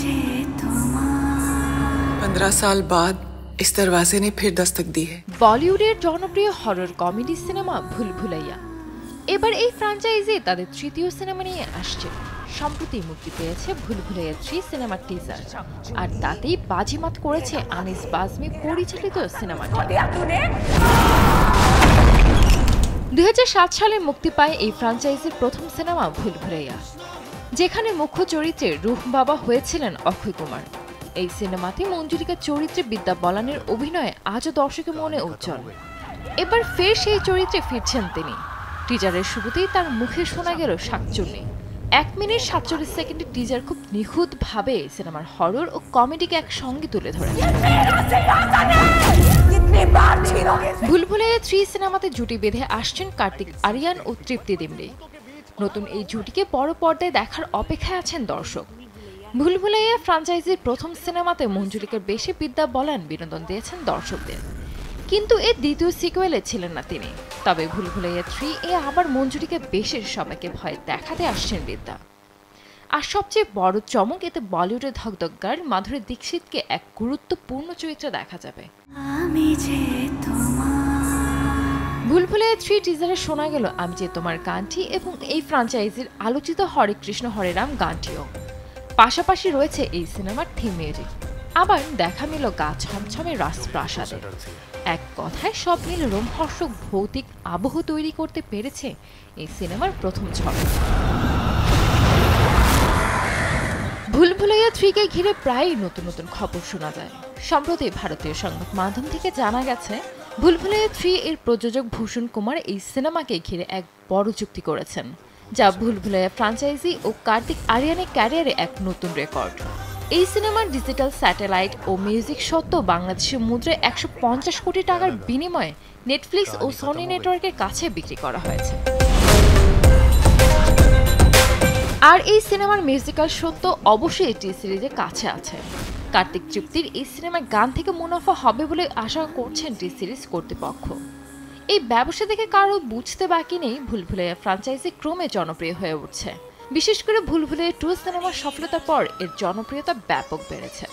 15 साल बाद इस दरवाजे ने फिर दस्तक दी है। বলিউডের জনপ্রিয় হরর কমেডি সিনেমা ভুল ভুলাইয়া এবার এই ফ্র্যাঞ্চাইজি তাদের তৃতীয় সিনেমা নিয়ে আসছে। সম্প্রতি মুক্তি পেয়েছে ভুল ভুলাইয়া 3 সিনেমার টিজার, আর তাতেই বাজিমাত করেছে আনিস বাজমি পরিচালিত সিনেমাটি। 2007 সালে মুক্তি পায় এই ফ্র্যাঞ্চাইজির প্রথম সিনেমা ভুল ভুলাইয়া, যেখানে মুখ্য চরিত্রে রুহ বাবা হয়েছিলেন অক্ষয় কুমার। এই সিনেমাতে মঞ্জুরিকা চরিত্রে বিদ্যা বালানের অভিনয়ে আজও দর্শকের মনে উজ্জ্বল। এবার ফের সেই চরিত্রে ফিরছেন তিনি। টিজারের শুরুতেই তার মুখে শোনা গেল শাকচুন্নি। 1 মিনিট 47 সেকেন্ডের টিজার খুব নিখুঁতভাবে সিনেমার হরর ও কমেডিকে একসঙ্গে তুলে ধরে। ভুল ভুলাইয়া 3 সিনেমাতে জুটি বেঁধে আসছেন কার্তিক আরিয়ান ও তৃপ্তি ডিমরি। নতুন এই জুটিকে বড় পর্দায় দেখার অপেক্ষায় আছেন দর্শক। ভুল ভুলাইয়া ফ্র্যাঞ্চাইজির প্রথম সিনেমাতে মঞ্জুরিকার বেশি বিদ্যা বালান বিনোদন দিয়েছেন দর্শকদের, কিন্তু এর দ্বিতীয় সিকুয়েলে ছিলেন না তিনি। তবে ভুল ভুলাইয়া 3 এ আবার মঞ্জুরিকা বেশি সবাইকে ভয় দেখাতে আসছেন বিদ্যা। আর সবচেয়ে বড় চমক, এতে বলিউডের ধকধকার মাধুরী দীক্ষিতকে এক গুরুত্বপূর্ণ চরিত্রে দেখা যাবে। ভুল ভুলাইয়া 3 টিজারে শোনা গেল আমি যে তোমার গানটি এবং এই ফ্র্যাঞ্চাইজির আলোচিত হরে কৃষ্ণ হরে রাম গানটিও। পাশাপাশি রয়েছে এই সিনেমার থিম মিউজিক। আবার দেখা মিল গা ছমছমে রাজপ্রাসাদে। এক কথায় সব মিলে রোমহর্ষক ভৌতিক আবহ তৈরি করতে পেরেছে এই সিনেমার প্রথম ঝড়। ভুল ভুলাইয়া 3 কে ঘিরে প্রায়ই নতুন নতুন খবর শোনা যায়। সম্প্রতি ভারতীয় সংবাদ মাধ্যম থেকে জানা গেছে ভুল ভুলাইয়া 3 এর প্রযোজক ভূষণ কুমার এই সিনেমাকে ঘিরে এক বড় চুক্তি করেছেন, যা ভুল ভুলাইয়া ফ্র্যাঞ্চাইজি ও কার্তিক আরিয়ানের ক্যারিয়ারে এক নতুন রেকর্ড। এই সিনেমার ডিজিটাল স্যাটেলাইট ও মিউজিক সত্ত্বেও বাংলাদেশের মুদ্রায় 150 কোটি টাকার বিনিময়ে নেটফ্লিক্স ও সনি নেটওয়ার্কের কাছে বিক্রি করা হয়েছে। আর এই সিনেমার মিউজিক্যাল সত্য অবশ্যই টি সিরিজের কাছে আছে। কার্তিক তৃপ্তির এই সিনেমার গান থেকে মুনাফা হবে বলে আশা করছেন টি সিরিজ কর্তৃপক্ষ। এই ব্যবসা দেখে কারো বুঝতে বাকি নেই ভুল ভুলাইয়া ফ্র্যাঞ্চাইজি ক্রমে জনপ্রিয় হয়ে উঠছে। বিশেষ করে ভুল ভুলাইয়া 2 সিনেমার সফলতার পর এর জনপ্রিয়তা ব্যাপক বেড়েছে।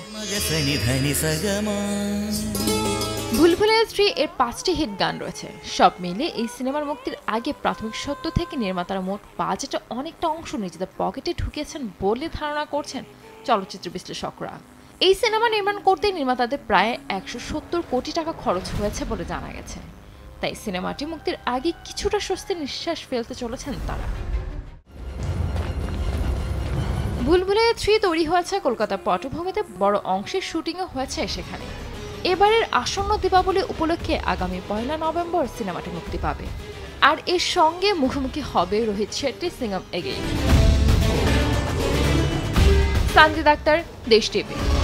ভুল ভুলাইয়া 3 এর 5টি হিট গান রয়েছে। সব মিলে এই সিনেমার মুক্তির আগে প্রাথমিক সত্য থেকে নির্মাতারা মোট বাজেটে অনেকটা অংশ নিজেদের পকেটে ঢুকিয়েছেন বলে ধারণা করছেন চলচ্চিত্র বিশ্লেষকরা। এই সিনেমা নির্মাণ করতে নির্মাতাদের প্রায় 170 কোটি টাকা খরচ হয়েছে বলে জানা গেছে। তাই সিনেমাটি মুক্তির আগে কিছুটা স্বস্তির নিঃশ্বাস ফেলতে চলেছেন তারা। ভুল ভুলাইয়া 3 তৈরি হয়েছে কলকাতার পটভূমিতে, বড় অংশের শুটিংও হয়েছে সেখানে। এবারের আসন্ন দীপাবলি উপলক্ষে আগামী 1 নভেম্বর সিনেমাটি মুক্তি পাবে। আর এর সঙ্গে মুখোমুখি হবে রোহিত শেট্টি সিঙ্গাম এগেইন। সঞ্জিত আক্তার, দেশ টিভি।